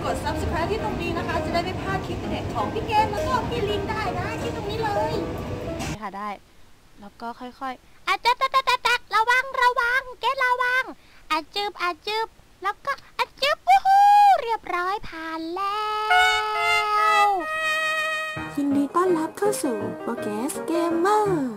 กด subscribe ที่ตรงนี้นะคะจะได้ไม่พลาดคลิปเด็ดของพี่เกมแล้วก็พี่ลิงได้นะที่ตรงนี้เลยค่ะได้แล้วก็ค่อยๆอาจจะตักระวังเกดระวังอาจืบแล้วก็อาจืบวู้ฮู้เรียบร้อยผ่านแล้วยินดีต้อนรับเข้าสู่โปเกสเกมเมอร์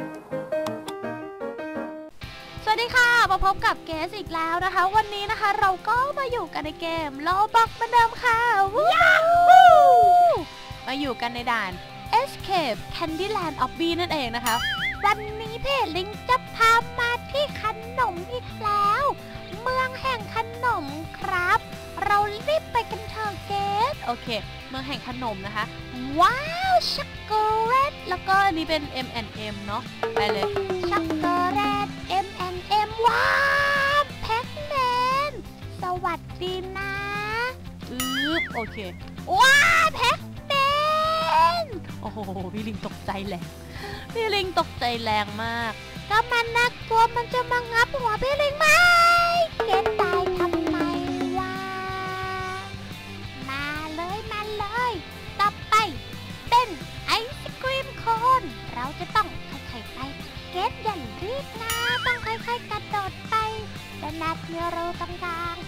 สวัสดีค่ะมาพบกับเกสอีกแล้วนะคะวันนี้นะคะเราก็มาอยู่กันในเกมโลบอกเหมือนเดิมค่ะวู้ฮู้มาอยู่กันในด่าน Escape Candyland Obby นั่นเองนะคะวันนี้เพจลิงจะพามาที่ขนมอีกแล้วเมืองแห่งขนมครับเรารีบไปกันเถอะเกสโอเคเมืองแห่งขนมนะคะว้าวช็อกโกแลตแล้วก็อันนี้เป็น M&M เนาะไปเลยช็อกโกแลต M&M ว้าวแพ็กแมนสวัสดีนะโอเคว้าวแพ็กแมนโอ้โหพี่ลิงตกใจแรงพี่ลิงตกใจแรงมากก็มันน่ากลัวมันจะมางับหัวพี่ลิงไหมเกตตายทำไมวะมาเลยต่อไปเป็นไอศกรีมโคนเราจะต้องค่อยๆไปเกตอย่ารีบนะต้องค่อยๆกระโดดไปโดนัทมีรูตรงกลาง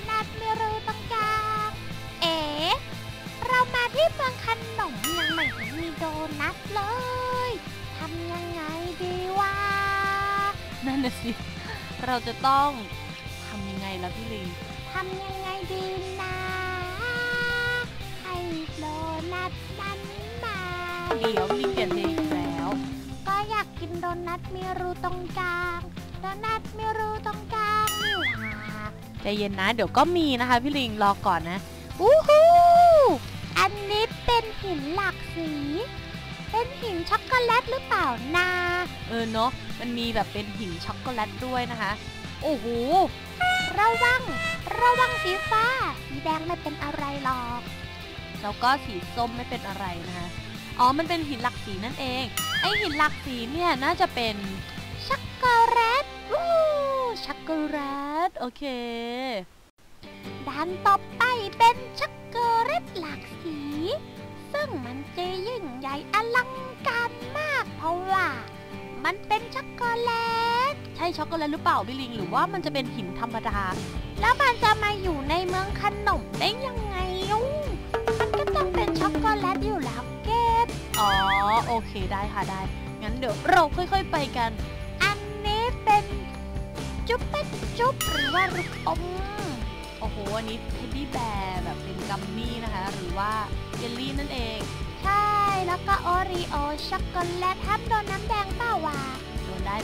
เรามาที่เมืองขนมยังไม่เห็นมีโดนัทเลยทำยังไงดีวะนั่นน่ะสิเราจะต้องทำยังไงล่ะพี่ลิงทำยังไงดีนะให้โดนัทนั้นมาเดี๋ยวลิงเปลี่ยนเพลงอีกแล้วก็อยากกินโดนัทมีรูตรงกลางนี่หว่าใจเย็นนะเดี๋ยวก็มีนะคะพี่ลิงรอก่อนนะอู้หูอันนี้เป็นหินหลากสีเป็นหินช็อกโกแลตหรือเปล่านาเนาะมันมีแบบเป็นหินช็อกโกแลตด้วยนะคะโอ้โหระวังสีฟ้าสีแดงไม่เป็นอะไรหรอกแล้วก็สีส้มไม่เป็นอะไรนะคะอ๋อมันเป็นหินหลากสีนั่นเองไอหินหลากสีเนี่ยน่าจะเป็นช็อกโกแลตช็อกโกแลตโอเคด้านต่อไปเป็นช็อกโกแลตหลากสีซึ่งมันจะยิ่งใหญ่อลังการมากเพราะว่ามันเป็นช็อกโกแลตใช่ช็อกโกแลตหรือเปล่าพี่ลิงหรือว่ามันจะเป็นหินธรรมดาแล้วมันจะมาอยู่ในเมืองขนมได้ยังไงมันก็ต้องเป็นช็อกโกแลตอยู่แล้วเกตอ๋อโอเคได้ค่ะได้งั้นเดี๋ยวเราค่อยๆไปกันอันนี้เป็นจุ๊บหรือว่าลูกอมโอ้โหอันนี้เทดดี้แบร์แบบเป็นกัมมี่นะคะหรือว่าเยลลี่นั่นเองใช่แล้วก็โอรีโอช็อกโกแลตห้ามโดนน้ำแดงเปล่าวะโดนได้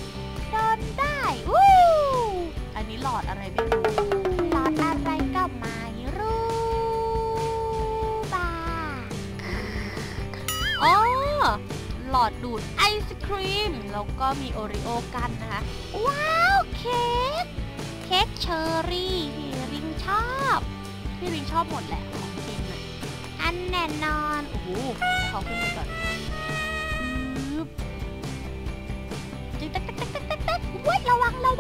วู้อันนี้หลอดอะไรไม่รู้หลอดอะไรก็ไม่รู้บ้าอ๋อหลอดดูดไอศครีมแล้วก็มีโอรีโอกันนะคะว้าวเค้กเชอร์รี่พี่ลิงชอบหมดแหละของจริงเลยอันแน่นอนโอ้โหขอขึ้นไปก่อนจึ๊กว้ยระวังนะ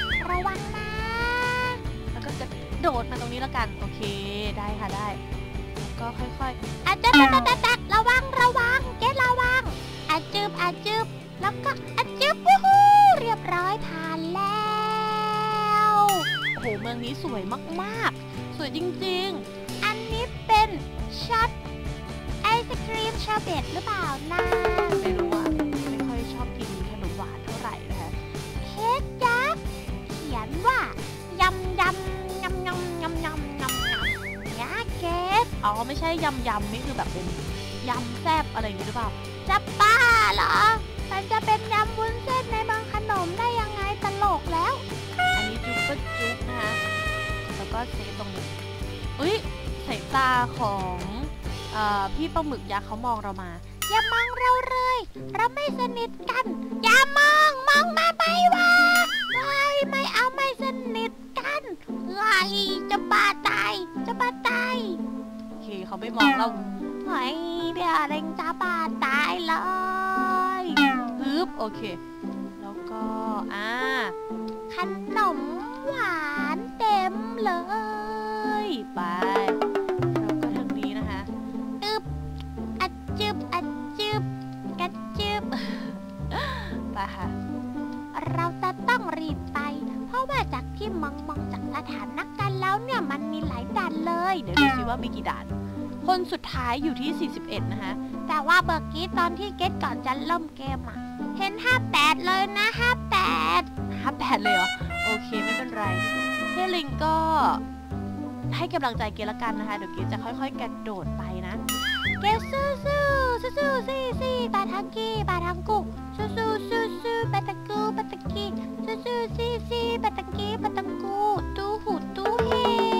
แล้วก็จะโดดมาตรงนี้แล้วกันโอเคได้ค่ะได้แล้วก็ค่อยๆอาจจะตักระวังเกดระวังอาจืบแล้วก็อาจืบวู้ฮู้เรียบร้อยผ่านแล้วโอ้โหเมืองนี้สวยมากๆสวยจริงๆอันนี้เป็นช็อตไอศครีมชาเบตหรือเปล่านะไม่รู้อ่ะไม่ค่อยชอบกินขนมหวานเท่าไหร่นะคะเค้กยักษ์เขียนว่ายำยาเกสอ๋อไม่ใช่ยำนี่คือแบบเป็นยำแซ่บอะไรอย่างนี้หรือเปล่าจะบ้าเหรอมันจะเป็นยำวุ้นเส้นในบางขนมได้ยังไงตลกแล้วอันนี้จุ๊บนะคะแล้วก็เซฟตรงนี้สายตาของพี่ปลาหมึกยักษ์เขามองเรามาอย่ามองเราเลยเราไม่สนิทกันอย่ามองมาไปวะไม่เอาไม่สนิทกันจะบ้าตายโอเคเขาไม่มองเราเดี๋ยวเร่งจะบ้าตายเลยโอเคแล้วก็ขนมหวานเต็มเลยไปเราก็ทางนี้นะคะอัดจึบกัดจึบไปค่ะเราจะต้องรีบไปเพราะว่าจากที่มองจากสถานการณ์แล้วเนี่ยมันมีหลายด่านเลยเดี๋ยวดูซิว่ามีกี่ด่านคนสุดท้ายอยู่ที่41นะคะแต่ว่าเมื่อกี้ตอนที่เกตก่อนจะเริ่มเกมอะเห็น58เลยนะ58เลยเหรอโอเคไม่เป็นไรพี่ลิงก็ให้กำลังใจเกตละกันนะคะเดี๋ยวเกตจะค่อยๆกระโดดไปนะเกตสู้ซี่ปาทังกี้ปาทังกุสู้ปาทังกูปาทังกี้สู้ซี่ปาทังกี้ปาทังกูตู้หูตู้เฮ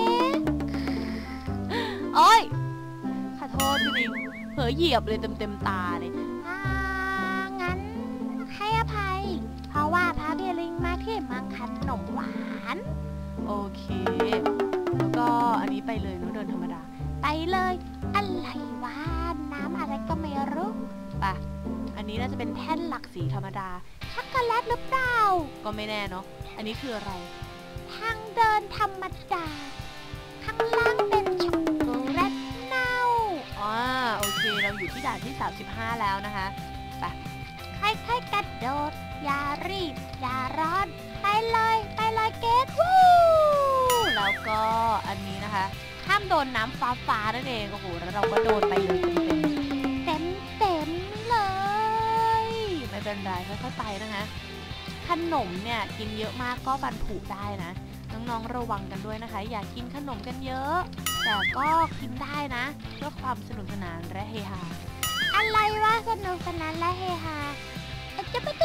โอ้ยขอโทษพี่ลิงเผลอเหยียบเลยเต็มตาเลยงั้นให้อภัยเพราะว่าพาพี่ลิงมาที่เมืองขนมหวานโอเคแล้วก็อันนี้ไปเลยเดินธรรมดาไปเลยอะไรวะน้ำอะไรก็ไม่รู้ป่ะอันนี้น่าจะเป็นแท่นหลักสีธรรมดาช็อกโกแลตหรือเปล่าก็ไม่แน่เนาะอันนี้คืออะไรทางเดินธรรมดาข้างล่างเป็นช็อกโกแลตเน่าโอเคเราอยู่ที่ด่านที่35แล้วนะคะไปค่อยๆกระโดดอย่ารีบอย่าร้อนไปเลยเกตวู้แล้วก็อันนี้นะคะห้ามโดนน้ำฟ้านั่นเองโอ้โหแล้วเราก็โดนไปเลยเต็มเลยไม่เป็นไรค่อยๆไปนะคะขนมเนี่ยกินเยอะมากก็ฟันผุได้นะน้องๆระวังกันด้วยนะคะอย่ากินขนมกันเยอะแต่ก็กินได้นะเพื่อความสนุกสนานและเฮฮาอะไรวะสนุกสนานและเฮฮาจะไป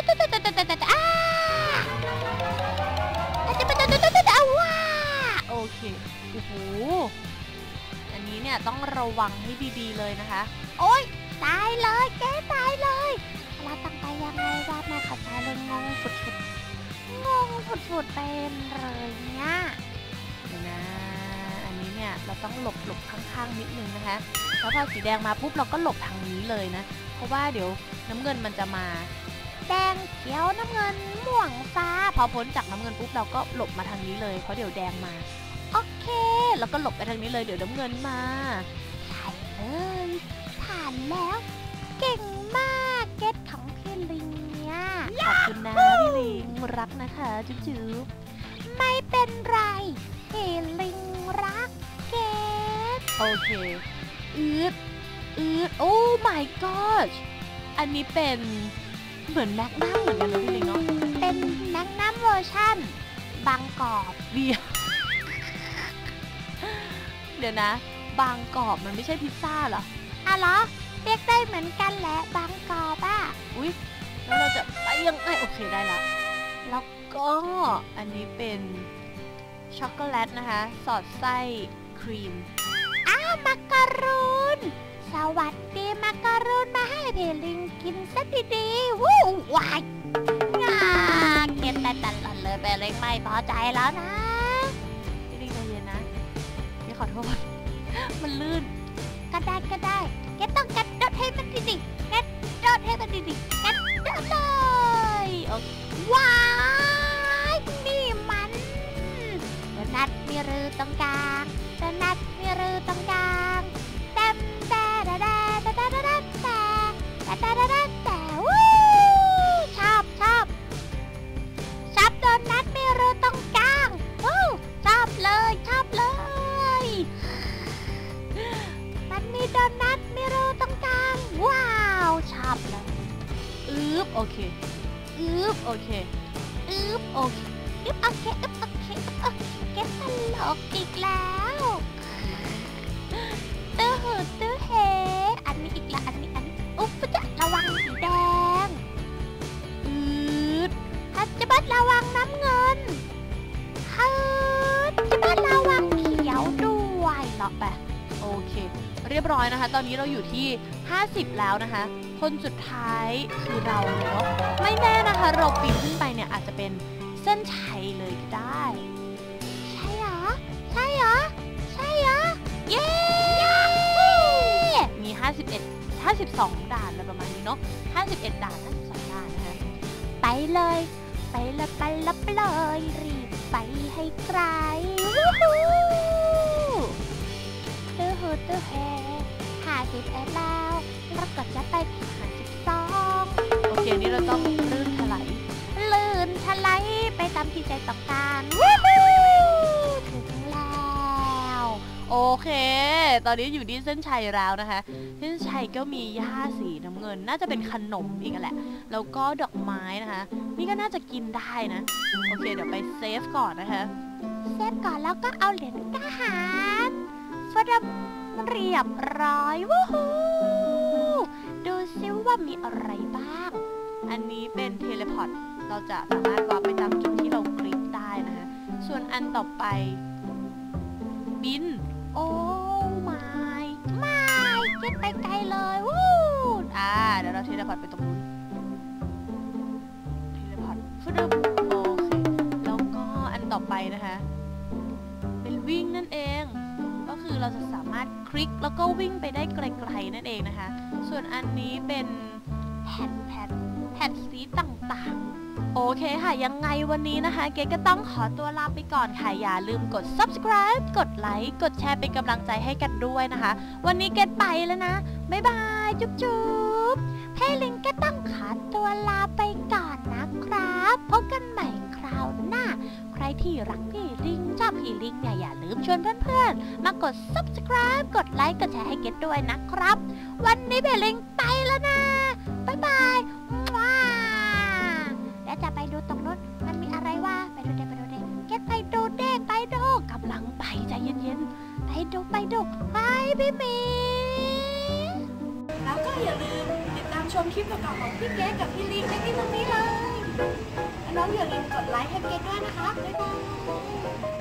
ว้าโอเคโอ้โหอันนี้เนี่ยต้องระวังให้ดีๆเลยนะคะโอ๊ยตายเลยแกตายเลยเราต้องไปยังไงวะแม่เข้าใจเลยงงฝุดเป็นเลยเนี่ยเดี๋ยวนะอันนี้เนี่ยเราต้องหลบข้างๆนิดนึงนะคะแล้วพอสีแดงมาปุ๊บเราก็หลบทางนี้เลยนะเพราะว่าเดี๋ยวน้ำเงินมันจะมาแดงเขียวน้ำเงินม่วงฟ้าพอพ้นจากน้ำเงินปุ๊บเราก็หลบมาทางนี้เลยเพราะเดี๋ยวแดงมาโอเคแล้วก็หลบไปทางนี้เลยเดี๋ยวน้ำเงินมาใช่เลยผ่านแล้วเก่งมากเก็ตของพี่ลิงเนี่ยขอบคุณนะพี่ลิงรักนะคะจุ๊บไม่เป็นไรพี่ลิงรักเก็ตโอเคโอ้ my god อันนี้เป็นเหมือนแมกนัมเหมือนกันนะพี่ลิงเนาะเป็นแมกนัมเวอร์ชั่นบางกอบเบียร์เดี๋ยวนะบางกอบมันไม่ใช่พิซซ่าเหรอเหรอเรียกได้เหมือนกันแหละบางกอบอุ๊ยแล้วเราจะไปยังไงโอเคได้ละแล้วก็อันนี้เป็นช็อกโกแลตนะคะสอดไส้ครีมมักกะรุนสวัสดีมักกะรุนมาให้พี่ลิงกินซะดีๆวู้วายเก็บแต่ตลอดเลยไปเลยไม่พอใจแล้วนะพี่ลิงใจเย็นนะพี่ขอโทษมันลื่นก็ได้แกต้องกระโดดให้มันดีๆกระโดดให้มันดีๆกระโดดเลยโอเคว้ายนี่มันโดนัทมีรูตรงกลางโดนัทมีรูตรงกลางแต่วู้ชอบโดนัทมีรูตรงกลางวู้ชอบเลยมันมีโดนัทมีรูตรงกลางว้าวชอบเลยโอเคโอเคเก็บตลกอีกแล้วตื้อเฮอันนี้อีกละอันนี้อุ๊บจะระวังสีแดงจะบัดระวังน้ำเงินจะบัดระวังเขียวด้วยหรอไปโอเคเรียบร้อยนะคะตอนนี้เราอยู่ที่50แล้วนะคะคนสุดท้ายคือเราเนาะไม่แน่นะคะเราปีนขึ้นไปเนี่ยอาจจะเป็นเส้นชัยเลยก็ได้ใช่เหรอเย้มี52ด่านอะไรประมาณนี้เนาะ51ด่าน52ด่านนะคะไปเลยรีบไปให้ไกลวู้ฮู้ต้องลื่นถลายไปตามที่ใจต้องการวู้ฮู้ถึงแล้วโอเคตอนนี้อยู่ที่เส้นชัยแล้วนะคะเส้นชัยก็มีหญ้าสีน้ำเงินน่าจะเป็นขนมอีกแหละแล้วก็ดอกไม้นะคะนี่ก็น่าจะกินได้นะโอเคเดี๋ยวไปเซฟก่อนนะคะเซฟก่อนแล้วก็เอาเหรียญทหารฟดเรียบร้อยวู้ฮู้ดูซิว่ามีอะไรบ้างอันนี้เป็นเทเลพอร์ตเราจะสามารถวาร์ปไปตามจุดที่เราคลิกได้นะคะส่วนอันต่อไปบินโอ้ไม่เก็บไปไกลเลยวู้เดี๋ยวเราเทเลพอร์ตไปตรงนู้นเทเลพอร์ตฟึดโอเคแล้วก็อันต่อไปนะคะเป็นวิ่งนั่นเองก็คือเราจะสามารถคลิกแล้วก็วิ่งไปได้ไกลๆนั่นเองนะคะส่วนอันนี้เป็นแผ่นสีต่างๆโอเคค่ะยังไงวันนี้นะคะเกดก็ต้องขอตัวลาไปก่อนค่ะอย่าลืมกด subscribe กดไลค์กดแชร์เป็นกำลังใจให้กันด้วยนะคะวันนี้เกดไปแล้วนะบ๊ายบายจุ๊บพี่ลิงก็ต้องขอตัวลาไปก่อนนะครับพบกันใหม่คราวหน้าใครที่รักพี่ลิงชอบพี่ลิงเนี่ยอย่าลืมชวนเพื่อนๆมากด subscribe กดไลค์กดแชร์ให้เกดด้วยนะครับวันนี้พี่ลิงไปแล้วนะบ๊ายบายแล้วจะไปดูตรงนู้นมันมีอะไรวะไปดูเด็กเก็ตไปดูกำลังไปใจเย็นๆไปดูไปพี่หมีแล้วก็อย่าลืมติดตามชมคลิปเก่าๆของพี่เกดกับพี่ลิงได้ที่ตรงนี้เลยน้องอย่าลืมกดไลค์ให้เกดด้วยนะคะบ๊ายบาย